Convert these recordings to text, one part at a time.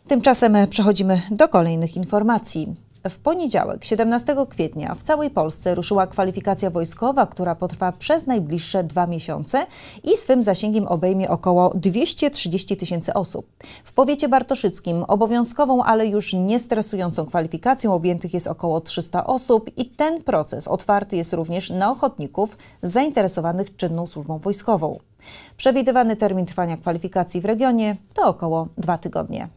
Tymczasem przechodzimy do kolejnych informacji. W poniedziałek, 17 kwietnia, w całej Polsce ruszyła kwalifikacja wojskowa, która potrwa przez najbliższe 2 miesiące i swym zasięgiem obejmie około 230 000 osób. W powiecie bartoszyckim obowiązkową, ale już nie stresującą kwalifikacją objętych jest około 300 osób i ten proces otwarty jest również na ochotników zainteresowanych czynną służbą wojskową. Przewidywany termin trwania kwalifikacji w regionie to około 2 tygodnie.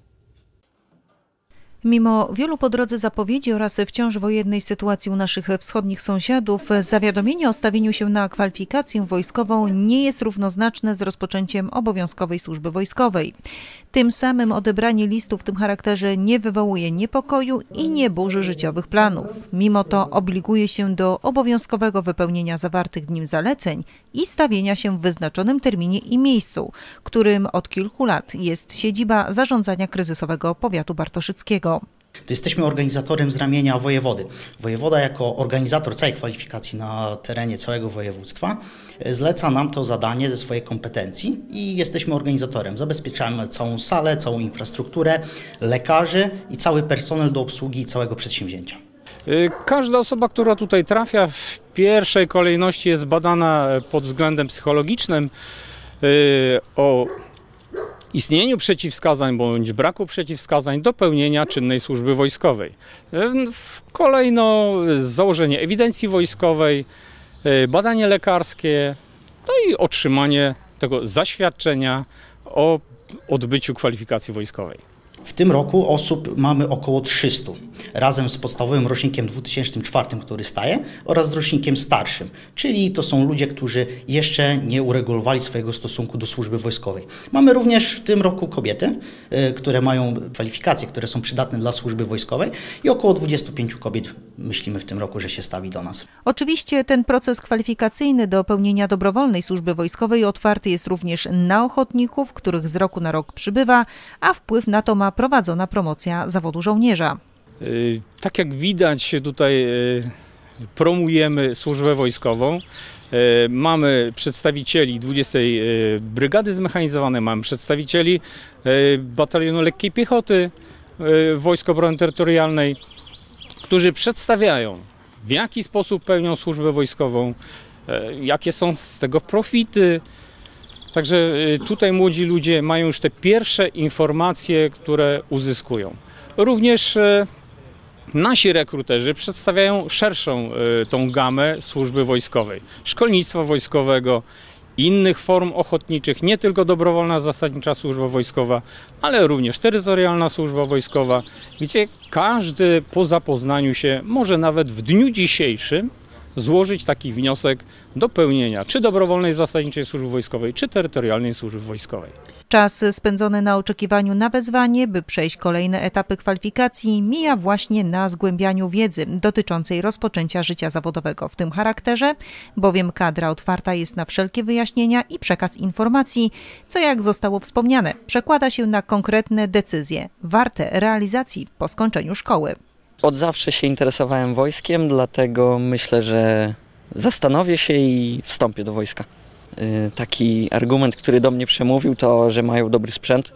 Mimo wielu po drodze zapowiedzi oraz wciąż wojennej sytuacji u naszych wschodnich sąsiadów, zawiadomienie o stawieniu się na kwalifikację wojskową nie jest równoznaczne z rozpoczęciem obowiązkowej służby wojskowej. Tym samym odebranie listu w tym charakterze nie wywołuje niepokoju i nie burzy życiowych planów. Mimo to obliguje się do obowiązkowego wypełnienia zawartych w nim zaleceń i stawienia się w wyznaczonym terminie i miejscu, którym od kilku lat jest siedziba zarządzania kryzysowego powiatu bartoszyckiego. To jesteśmy organizatorem z ramienia wojewody. Wojewoda jako organizator całej kwalifikacji na terenie całego województwa zleca nam to zadanie ze swojej kompetencji i jesteśmy organizatorem. Zabezpieczamy całą salę, całą infrastrukturę, lekarzy i cały personel do obsługi całego przedsięwzięcia. Każda osoba, która tutaj trafia, w pierwszej kolejności jest badana pod względem psychologicznym o istnieniu przeciwwskazań bądź braku przeciwwskazań do pełnienia czynnej służby wojskowej. Kolejno założenie ewidencji wojskowej, badanie lekarskie, no i otrzymanie tego zaświadczenia o odbyciu kwalifikacji wojskowej. W tym roku osób mamy około 300, razem z podstawowym rocznikiem 2004, który staje, oraz z rocznikiem starszym, czyli to są ludzie, którzy jeszcze nie uregulowali swojego stosunku do służby wojskowej. Mamy również w tym roku kobiety, które mają kwalifikacje, które są przydatne dla służby wojskowej i około 25 kobiet myślimy w tym roku, że się stawi do nas. Oczywiście ten proces kwalifikacyjny do pełnienia dobrowolnej służby wojskowej otwarty jest również na ochotników, których z roku na rok przybywa, a wpływ na to ma prowadzona promocja zawodu żołnierza. Tak jak widać, tutaj promujemy służbę wojskową. Mamy przedstawicieli 20. Brygady Zmechanizowanej, mamy przedstawicieli Batalionu Lekkiej Piechoty Wojsk Obrony Terytorialnej, którzy przedstawiają, w jaki sposób pełnią służbę wojskową, jakie są z tego profity. Także tutaj młodzi ludzie mają już te pierwsze informacje, które uzyskują. Również nasi rekruterzy przedstawiają szerszą tą gamę służby wojskowej, szkolnictwa wojskowego, innych form ochotniczych, nie tylko dobrowolna zasadnicza służba wojskowa, ale również terytorialna służba wojskowa, gdzie każdy po zapoznaniu się może nawet w dniu dzisiejszym złożyć taki wniosek do pełnienia czy dobrowolnej zasadniczej służby wojskowej, czy terytorialnej służby wojskowej. Czas spędzony na oczekiwaniu na wezwanie, by przejść kolejne etapy kwalifikacji, mija właśnie na zgłębianiu wiedzy dotyczącej rozpoczęcia życia zawodowego w tym charakterze, bowiem kadra otwarta jest na wszelkie wyjaśnienia i przekaz informacji, co jak zostało wspomniane, przekłada się na konkretne decyzje, warte realizacji po skończeniu szkoły. Od zawsze się interesowałem wojskiem, dlatego myślę, że zastanowię się i wstąpię do wojska. Taki argument, który do mnie przemówił, to, że mają dobry sprzęt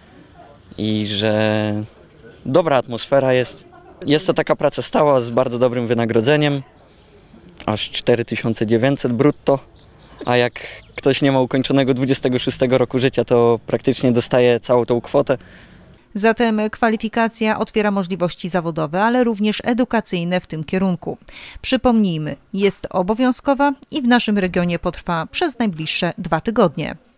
i że dobra atmosfera jest. Jest to taka praca stała z bardzo dobrym wynagrodzeniem, aż 4900 brutto, a jak ktoś nie ma ukończonego 26 roku życia, to praktycznie dostaje całą tą kwotę. Zatem kwalifikacja otwiera możliwości zawodowe, ale również edukacyjne w tym kierunku. Przypomnijmy, jest obowiązkowa i w naszym regionie potrwa przez najbliższe 2 tygodnie.